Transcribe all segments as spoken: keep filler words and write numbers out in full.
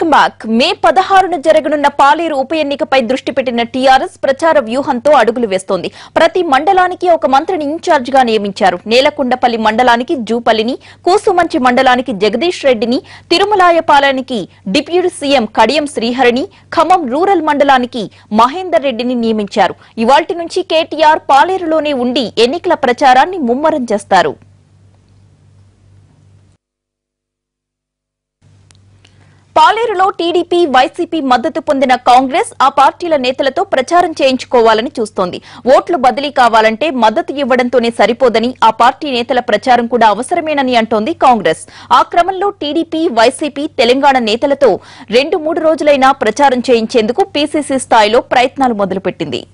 Welcome back. మే పదహారున జరగనున్న పాలేరు ఉప ఎన్నికపై దృష్టి పెట్టిన టీఆర్ఎస్ ప్రచార వ్యూహంతో అడుగులు వేస్తోంది. ప్రతి మండలానికి ఒక మంత్రిని ఇన్ఛార్జ్ గా నియమించారు. నేలకొండపల్లి మండలానికి జూపల్లిని, కూసుమంచి మండలానికి జగదీష్ రెడ్డిని, తిరుమలాయపాలెనికి డిప్యూటీ సీఎం కడియం శ్రీహరిని, ఖమ్మం రూరల్ మండలానికి మహేందర్ రెడ్డిని నియమించారు. ఇవాల్టి నుంచి కేటీఆర్ పాలేరులోనే ఉండి ఎన్నికల ప్రచారాన్ని ముమ్మరం చేస్తారు. పాలేరులో టీడీపీ, వైసీపీ మద్దతు పొందిన కాంగ్రెస్ ఆ పార్టీల నేతలతో ప్రచారం చేయించుకోవాలని చూస్తోంది. ఓట్లు బదిలీ కావాలంటే మద్దతు ఇవ్వడంతోనే సరిపోదని ఆ పార్టీ నేతల ప్రచారం కూడా అవసరమేనని అంటోంది కాంగ్రెస్. ఆ క్రమంలో టీడీపీ, వైసీపీ తెలంగాణ నేతలతో రెండు మూడు రోజులైనా ప్రచారం చేయించేందుకు పీసీసీ స్థాయిలో ప్రయత్నాలు మొదలుపెట్టింది.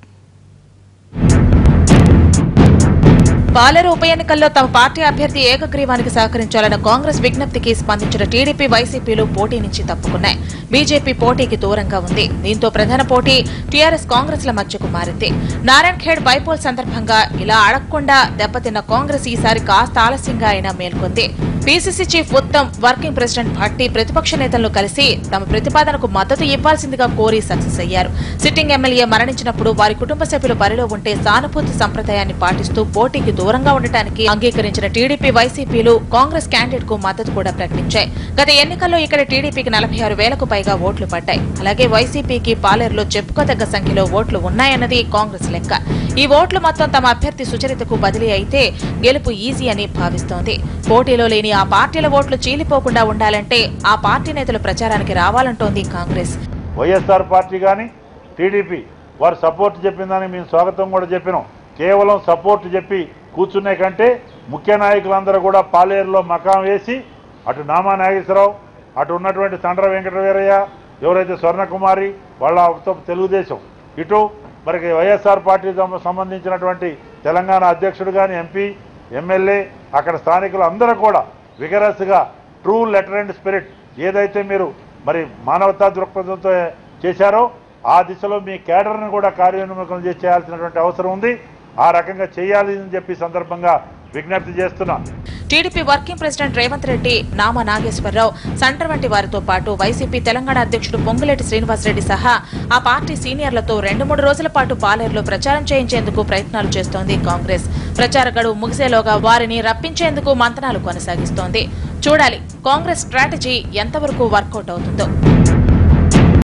పాలేరు ఉప ఎన్నికల్లో తమ పార్టీ అభ్యర్థి ఏకగ్రీవానికి సహకరించాలన్న కాంగ్రెస్ విజ్ఞప్తికి స్పందించిన టీడీపీ, వైసీపీలు పోటీ నుంచి తప్పుకున్నాయి. బీజేపీ పోటీకి దూరంగా ఉంది. దీంతో ప్రధాన పోటీ టీఆర్ఎస్, కాంగ్రెస్ ల మధ్యకు మారింది. నారాయణ్ ఖేడ్ బైపోల్ సందర్భంగా ఇలా అడగకుండా దెబ్బతిన్న కాంగ్రెస్ ఈసారి కాస్త ఆలస్యంగా అయినా మేల్కొంది. PCC chief Uttam, working president Bhatti ప్రతిపక్ష నేతలను కలిసి తమ ప్రతిపాదనకు మద్దతు ఇవ్వాల్సిందిగా కోరి సక్సెస్ అయ్యారు. సిట్టింగ్ ఎమ్మెల్యే మరణించినప్పుడు వారి కుటుంబ సభ్యులు బరిలో ఉంటే సానుభూతి సంప్రదాయాన్ని పాటిస్తూ పోటీకి దూరంగా ఉండటానికి అంగీకరించిన టీడీపీ, వైసీపీలు కాంగ్రెస్ క్యాండిడేట్ కు మద్దతు కూడా ప్రకటించాయి. గత ఎన్నికల్లో ఇక్కడ టీడీపీకి నలభై ఆరు వేలకు పైగా ఓట్లు పడ్డాయి. అలాగే వైసీపీకి పాలేరులో చెప్పుకోదగ్గ సంఖ్యలో ఓట్లు ఉన్నాయన్నది కాంగ్రెస్ లెక్క. ఈ ఓట్లు మొత్తం తమ అభ్యర్థి సుచరితకు బదిలీ అయితే గెలుపు ఈజీ అని భావిస్తోంది. పోటీలో లేని ఆ పార్టీల ఓట్లు చీలిపోకుండా ఉండాలంటే ఆ పార్టీ నేతలు ప్రచారానికి రావాలంటోంది కాంగ్రెస్. వైఎస్ఆర్ పార్టీ కానీ టీడీపీ వారు సపోర్ట్ చెప్పిందని మేము స్వాగతం కూడా చెప్పినాం. కేవలం సపోర్ట్ చెప్పి కూర్చునే కంటే ముఖ్య నాయకులందరూ కూడా పాలేరులో మకాం వేసి అటు నామా నాగేశ్వరరావు, అటు ఉన్నటువంటి తండ్ర వెంకటవీరయ్య, ఎవరైతే స్వర్ణకుమారి వాళ్ళ తెలుగుదేశం, ఇటు మరి వైఎస్ఆర్ పార్టీ సంబంధించినటువంటి తెలంగాణ అధ్యక్షుడు కానీ, ఎంపీ, ఎమ్మెల్యే, అక్కడ స్థానికులు అందరూ కూడా విగరస్గా ట్రూ లెటర్ అండ్ స్పిరిట్ ఏదైతే మీరు మరి మానవతా దృక్పథంతో చేశారో ఆ దిశలో మీ కేడర్ను కూడా కార్యోన్ముఖం చేయాల్సినటువంటి అవసరం ఉంది. ఆ రకంగా చేయాలి అని చెప్పి సందర్భంగా విజ్ఞప్తి చేస్తున్నా. టీడీపీ వర్కింగ్ ప్రెసిడెంట్ రేవంత్ రెడ్డి, నామా నాగేశ్వరరావు, సంటర్ వంటి వారితో పాటు వైసీపీ తెలంగాణ అధ్యక్షుడు పొంగులేటి శ్రీనివాసరెడ్డి సహా ఆ పార్టీ సీనియర్లతో రెండు మూడు రోజుల పాటు పాలేరులో ప్రచారం చేయించేందుకు ప్రయత్నాలు చేస్తోంది కాంగ్రెస్. ప్రచార గడువు ముగిసేలోగా వారిని రప్పించేందుకు మంతనాలు కొనసాగిస్తోంది. చూడాలి కాంగ్రెస్ స్ట్రాటజీ ఎంతవరకు వర్కౌట్ అవుతుందో.